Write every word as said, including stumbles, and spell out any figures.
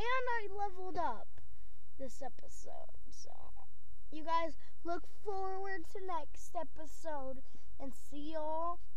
I leveled up this episode. So, you guys look forward to next episode and see y'all